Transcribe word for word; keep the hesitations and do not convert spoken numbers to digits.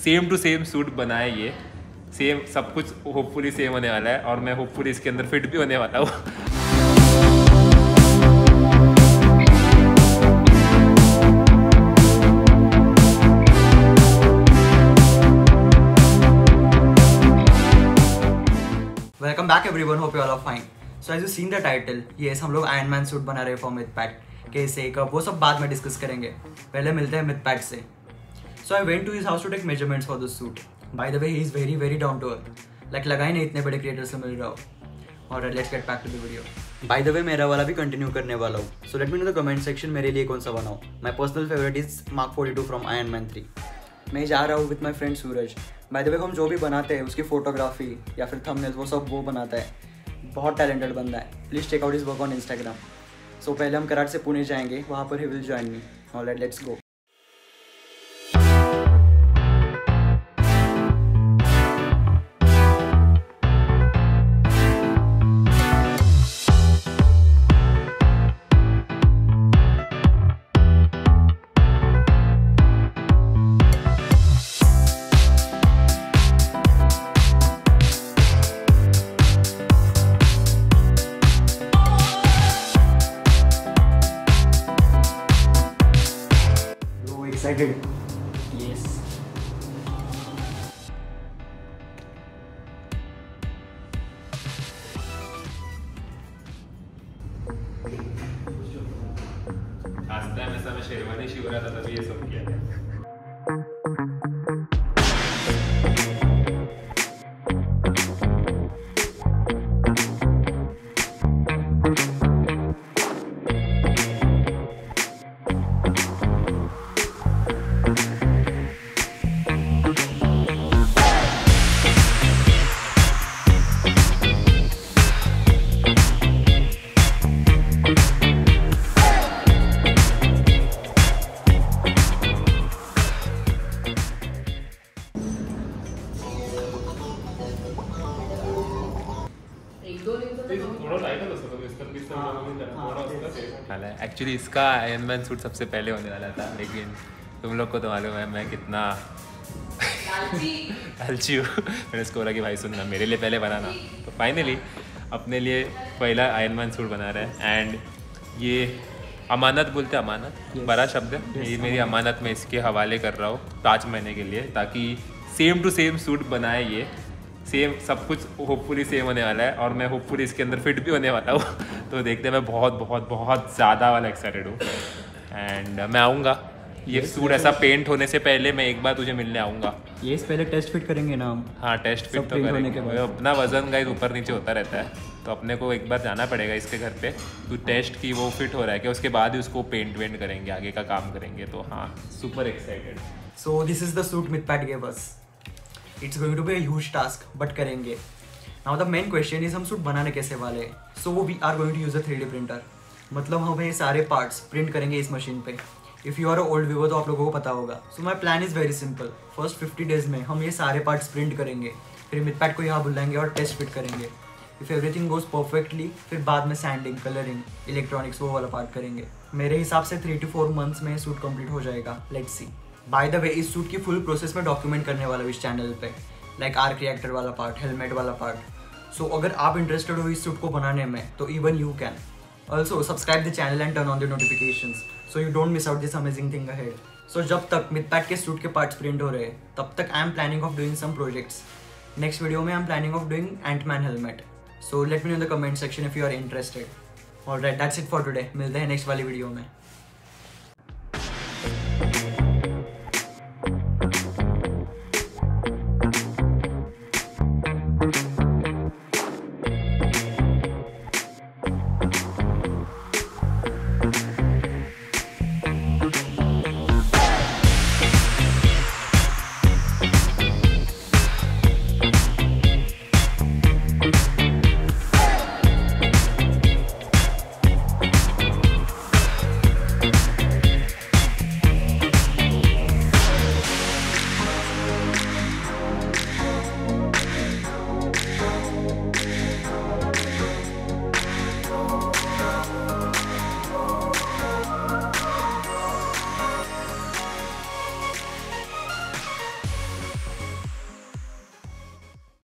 Same to same suit बनाए ये same सब कुछ होपफुली सेम होने वाला है और मैं होपफुली इसके अंदर फिट भी होने वाला हूँ। Welcome back everyone, hope you all are fine. So as you seen the title, yes हम लोग आयरन मैन सूट बना रहे हैं फॉर मिथपैक। कैसे कब वो सब बाद में डिस्कस करेंगे, पहले मिलते हैं मिथपैक से। So I went to his house to take measurements for this suit. By the way he is very very down to earth, like लगा ही नहीं इतने बड़े क्रिएटर से मिल रहा हो। और let's get back to the video. By the way मेरा वाला भी कंटिन्यू करने वाला हूँ, so let me know the comment section मेरे लिए कौन सा बनाओ। My personal favourite is Mark forty two from Iron Man three. मैं जा रहा हूँ with my friend Suraj. By the way हम जो भी बनाते हैं उसकी फोटोग्राफी या फिर थंबनेल्स वो सब वो बनाता है। बहुत टैलेंटेड बंदा है, please check out his work on Instagram. So पहले हम कराट से पुणे जाएंगे, वहाँ पर he will join me. Alright, let's go. Excited? Yes. Last time ऐसा मैं शेरवानी शिव रहा था तभी ये सब किया था। एक्चुअली इसका आयरन मैन सूट सबसे पहले होने वाला था, लेकिन तुम लोग को तो मालूम है मैं कितना लालची हूँ। मैंने इसको बोला कि भाई सुनना मेरे लिए पहले बनाना, तो फाइनली अपने लिए पहला आयरन मैन सूट बना रहा है। एंड ये अमानत बोलते हैं, अमानत yes. बड़ा शब्द है yes, ये मेरी अमानत में इसके हवाले कर रहा हूँ पाँच महीने के लिए, ताकि सेम टू सेम सूट बनाए ये सेम सब कुछ होपफुली सेम होने वाला है और मैं होपफुली इसके अंदर फिट भी होने वाला हूँ। तो देखते हैं, मैं बहुत बहुत बहुत ज़्यादा वाला एक्साइटेड हूँ। एंड मैं आऊँगा ये yes, सूट ऐसा पेंट होने से पहले मैं एक बार तुझे मिलने आऊँगा। ये yes, पहले टेस्ट फिट करेंगे ना हम। हाँ टेस्ट फिट तो करेंगे, अपना वजन गाइस ऊपर नीचे होता रहता है, तो अपने को एक बार जाना पड़ेगा इसके घर पे तो टेस्ट की वो फिट हो रहा है कि उसके बाद ही उसको पेंट वेंट करेंगे, आगे का काम करेंगे। तो हाँ, super excited. So this is the suit Mythpack give us. It's going to be a huge task, but करेंगे। Now the main question is हम सूट बनाने कैसे वाले हैं। So we are going to use a three D printer, मतलब हम ये सारे पार्ट्स प्रिंट करेंगे इस मशीन पे। If you are a old viewer तो आप लोगों को पता होगा। So my plan is very simple. First fifty days में हम ये सारे पार्ट्स प्रिंट करेंगे, फिर मिथपैक को यहाँ बुलाएंगे और टेस्ट फिट करेंगे। इफ़ एवरीथिंग गोज परफेक्टली, फिर बाद में सैंडिंग, कलरिंग, इलेक्ट्रॉनिक्स वो वाला पार्ट करेंगे। मेरे हिसाब से थ्री टू फोर मंथ्स में सूट कंप्लीट हो जाएगा। Let's see. By the way इस सूट की फुल प्रोसेस में डॉक्यूमेंट करने वाला हूँ इस चैनल पे, लाइक आर्क रिएक्टर वाला पार्ट, हेलमेट वाला पार्ट। सो अगर आप इंटरेस्टेड हो इस सूट को बनाने में तो even you can also subscribe the channel and turn on the notifications so you don't miss out this amazing thing ahead. So जब तक मिथपैक के सूट के पार्ट्स प्रिंट हो रहे हैं तब तक I am planning of doing some projects. Next video में I am planning of doing Ant-Man helmet. So let me know in the comment section if you are interested. Alright, that's it for today. मिलते हैं next वाली video में।